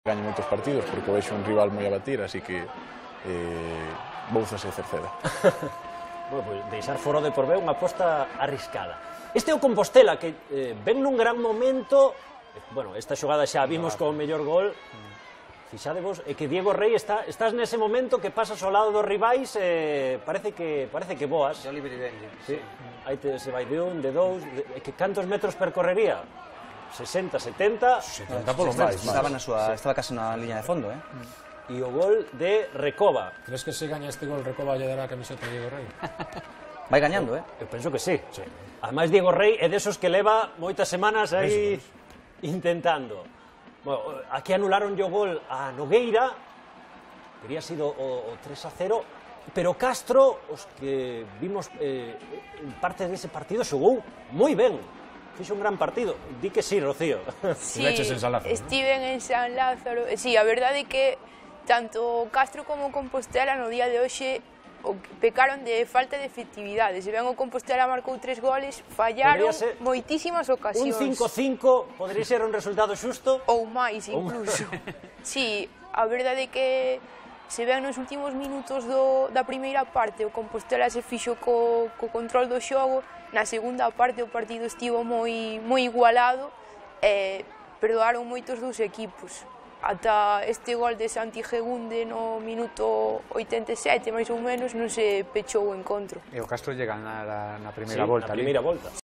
Gaño moitos partidos porque vexo un rival moi a batir, así que vou facer Cerceda. Bueno, pues deixar fora de Porveu unha aposta arriscada. Este é o Compostela que ven nun gran momento. Bueno, esta xogada xa vimos con o mellor gol. Fixadevos, é que Diego Rey estás nese momento que pasas ao lado dos rivais parece que boas. Xa libre de sí. Aí se vai de un, de dous, que cantos metros percorrería? 60, 70... 70 polo máis. Estaba casi na liña de fondo, E o gol de Recoba. Crees que se gaña este gol Recoba lle dará a camiseta a Diego Rey? Vai gañando, Eu penso que sí. Ademais, Diego Rey é desos que leva moitas semanas aí intentando. Bueno, aquí anularon o gol a Nogueira, teria sido o 3-0, pero Castro, os que vimos parte dese partido, xogou moi ben. Fixo un gran partido. Di que sí, Rocío. Sí, estiven en San Lázaro. Sí, a verdade é que tanto Castro como Compostela no día de hoxe pecaron de falta de efectividade. Se ben o Compostela marcou 3 goles, fallaron moitísimas ocasións. Un 5-5 podría ser un resultado xusto? Ou máis, incluso. Sí, a verdade é que se ben nos últimos minutos da primeira parte o Compostela se fixo co control do xogo. Na segunda parte o partido estivo moi igualado e perdoaron moitos dos equipos. Ata este gol de Santi Gegunde no minuto 87, máis ou menos, non se pechou o encontro. E o Castro lle ganar na primeira volta. Na primeira volta.